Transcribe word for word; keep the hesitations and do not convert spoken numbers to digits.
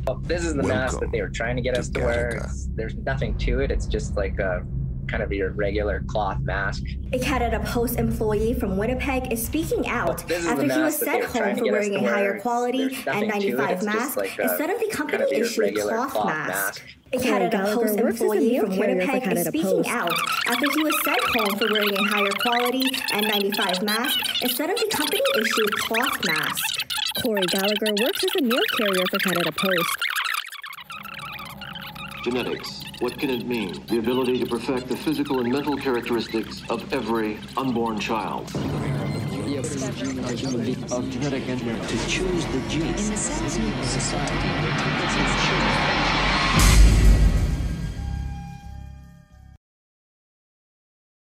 Well, this is the Welcome mask that they were trying to get us to wear. It's, there's nothing to it. It's just like a kind of your regular cloth mask. A Canada Post employee from Winnipeg is speaking out well, after he was sent home for wearing a higher quality N ninety-five mask like a, instead of the company kind of issued cloth, cloth mask. mask. A Canada Post works employee as a from mail carrier Winnipeg for is Canada speaking Post. out after he was sent home for wearing a higher quality N ninety-five mask instead of the company issued cloth mask. Corey Gallagher works as a mail carrier for Canada Post. Genetics. What can it mean? The ability to perfect the physical and mental characteristics of every unborn child. The of genetic engineering to choose the gene. In the sense of society,